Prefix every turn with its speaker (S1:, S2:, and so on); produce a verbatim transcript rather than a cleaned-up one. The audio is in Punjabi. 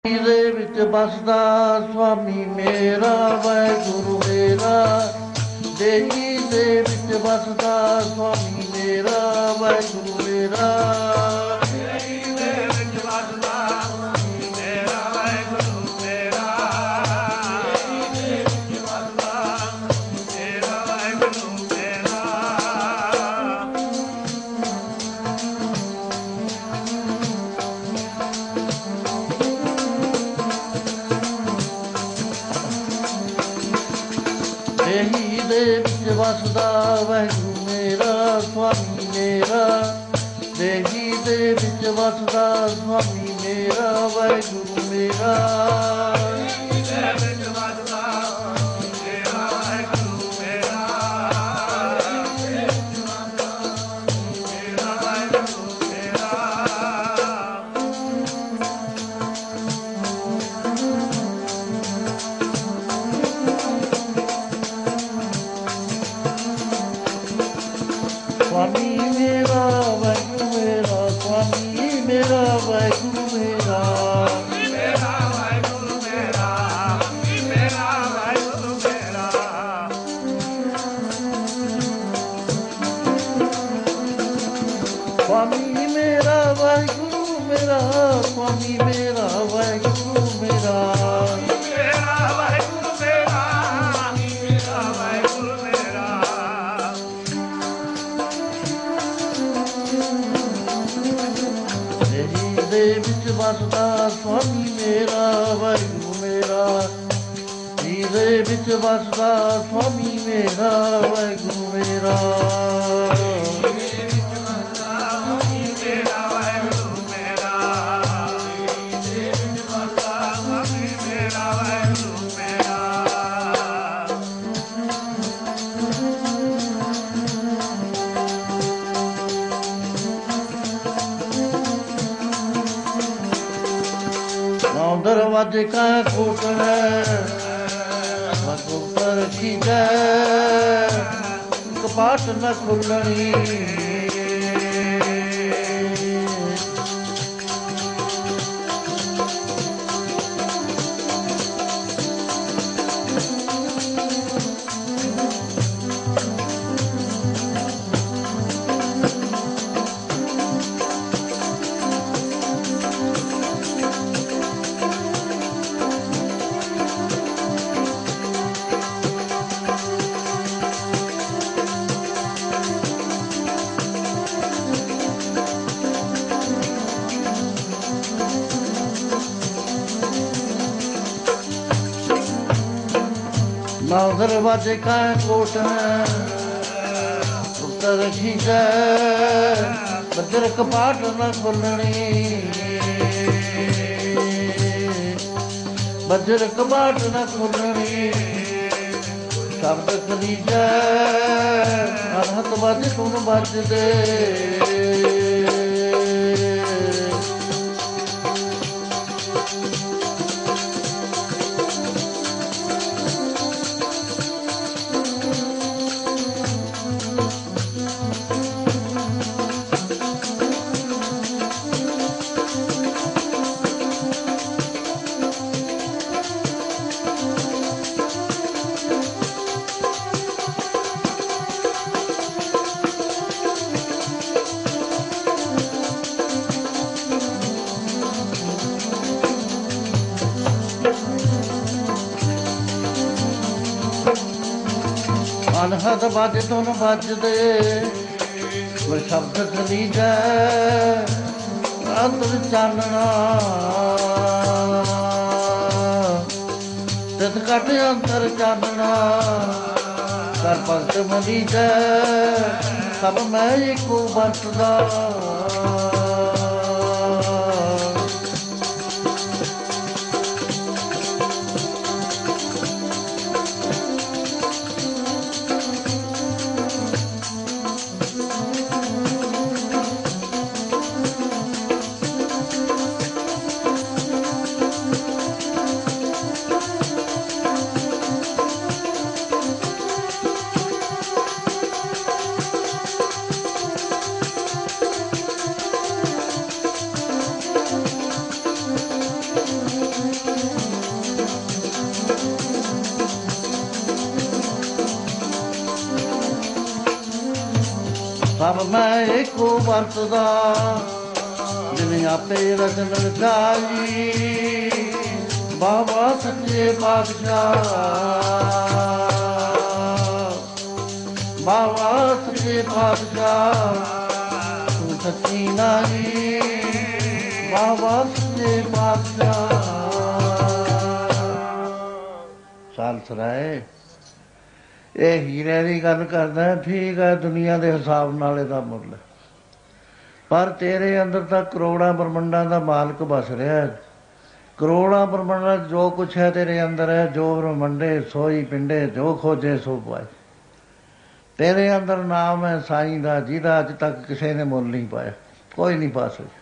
S1: ਦੇ ਵਿੱਚ ਬਸਦਾ ਸੁਆਮੀ ਮੇਰਾ ਵਾਹਿਗੁਰੂ ਮੇਰਾ, ਦੇਹੀ ਦੇ ਵਿੱਚ ਬਸਦਾ ਸੁਆਮੀ ਮੇਰਾ ਵਾਹਿਗੁਰੂ ਮੇਰਾ, ਦੇਹੀ ਦੇ ਵਿੱਚ ਬਸਦਾ ਸੁਆਮੀ ਮੇਰਾ ਵਾਹਿਗੁਰੂ ਮੇਰਾ, ਦੇਹੀ ਦੇ ਵਿੱਚ ਬਸਦਾ ਮੇਰਾ ਵਾਹਿਗੁਰੂ ਮੇਰਾ। ਦੇਹੀ ਦੇ ਵਿੱਚ ਵਸਦਾ ਵਾਹਿਗੁਰੂ ਮੇਰਾ ਸੁਆਮੀ ਮੇਰਾ, ਦੇਹੀ ਦੇ ਵਿੱਚ ਵਸਦਾ ਸੁਆਮੀ ਮੇਰਾ ਵਾਹਿਗੁਰੂ ਮੇਰਾ, ਦੇਹੀ ਦੇ ਵਿੱਚ ਵਸਦਾ ਮੇਰਾ ਵਾਹਿਗੁਰੂ ਮੇਰਾ, ਦੇਹੀ ਦੇ ਵਿੱਚ ਵਸਦਾ ਮੇਰਾ ਵਾਹਿਗੁਰੂ ਮੇਰਾ। ਸੁਆਮੀ ਮੇਰਾ ਵਾਹਿਗੁਰੂ ਮੇਰਾ, ਸੁਆਮੀ ਮੇਰਾ ਵਾਹਿਗੁਰੂ ਮੇਰਾ, ਮੇਰਾ ਵਾਹਿਗੁਰੂ ਮੇਰਾ, ਮੇਰਾ ਵਾਹਿਗੁਰੂ ਮੇਰਾ। ਸੁਆਮੀ ਮੇਰਾ ਵਾਹਿਗੁਰੂ ਮੇਰਾ, ਸੁਆਮੀ ਮੇਰਾ ਵਾਹਿਗੁਰੂ ਮੇਰਾ, ਮੇਰਾ ਵਾਹਿਗੁਰੂ ਮੇਰਾ, ਮੇਰਾ ਵਾਹਿਗੁਰੂ ਮੇਰਾ। ਦੇਹੀ ਦੇ ਵਿੱਚ ਵਸਦਾ ਸੁਆਮੀ ਮੇਰਾ ਵਾਹਿਗੁਰੂ ਮੇਰਾ, ਦੇਹੀ ਦੇ ਵਿੱਚ ਵਸਦਾ ਸੁਆਮੀ ਮੇਰਾ ਵਾਹਿਗੁਰੂ ਮੇਰਾ, नौ दरवाजे का कोट है पर खींचा, कपाट न खुलनी, नौ दरवाजे का कोट है उत्तर खींचा, बजर कपाट न खुलनी, बजर कपाट न खुलनी, शब्द खलीजा अनहत बज तुन बज दे। ਅਨਹਦ ਬਾਜ ਤੋਂ ਵੱਜਦੇ ਸ਼ਬਦ ਖਲੀਜਾ ਅੰਦਰ ਚਾਨਣਾ, ਤਦ ਘਟ ਅੰਦਰ ਚਾਨਣਾ, ਕਰ ਭਗਤ ਮਲੀਜਾ ਸਭ ਮੈਂ ਇੱਕੋ ਵਰਤਦਾ। ਸਭ ਮੈਂ ਇੱਕੋ ਵਰਤਦਾ, ਜਿਵੇਂ ਆਪੇ ਰਚਨ ਰਚਾਈ ਬਾਬਾ ਸੱਚੇ ਪਾਤਸ਼ਾਹ। ਬਾਬਾ ਸੱਚੇ ਪਾਤਸ਼ਾਹ ਤੂੰ ਸੱਚੀ ਨਾਈ, ਬਾਬਾ ਸੱਚੇ ਪਾਤਸ਼ਾਹ। ਸਾਲਸਰਾਏ ਇਹ ਹੀਰੇ ਦੀ ਗੱਲ ਕਰਦਾ, ਠੀਕ ਹੈ, ਦੁਨੀਆ ਦੇ ਹਿਸਾਬ ਨਾਲ ਇਹਦਾ ਮੁੱਲ, ਪਰ ਤੇਰੇ ਅੰਦਰ ਤਾਂ ਕਰੋੜਾਂ ਬ੍ਰਹਮੰਡਾਂ ਦਾ ਮਾਲਕ ਵਸ ਰਿਹਾ। ਕਰੋੜਾਂ ਬ੍ਰਹਮੰਡਾਂ ਜੋ ਕੁਛ ਹੈ ਤੇਰੇ ਅੰਦਰ ਹੈ, ਜੋ ਬ੍ਰਹਮੰਡੇ ਸੋਈ ਪਿੰਡੇ, ਜੋ ਖੋਜੇ ਸੋ ਪਾਏ। ਤੇਰੇ ਅੰਦਰ ਨਾਮ ਹੈ ਸਾਈਂ ਦਾ, ਜਿਹਦਾ ਅੱਜ ਤੱਕ ਕਿਸੇ ਨੇ ਮੁੱਲ ਨਹੀਂ ਪਾਇਆ, ਕੋਈ ਨਹੀਂ ਪਾ ਸਕਦਾ।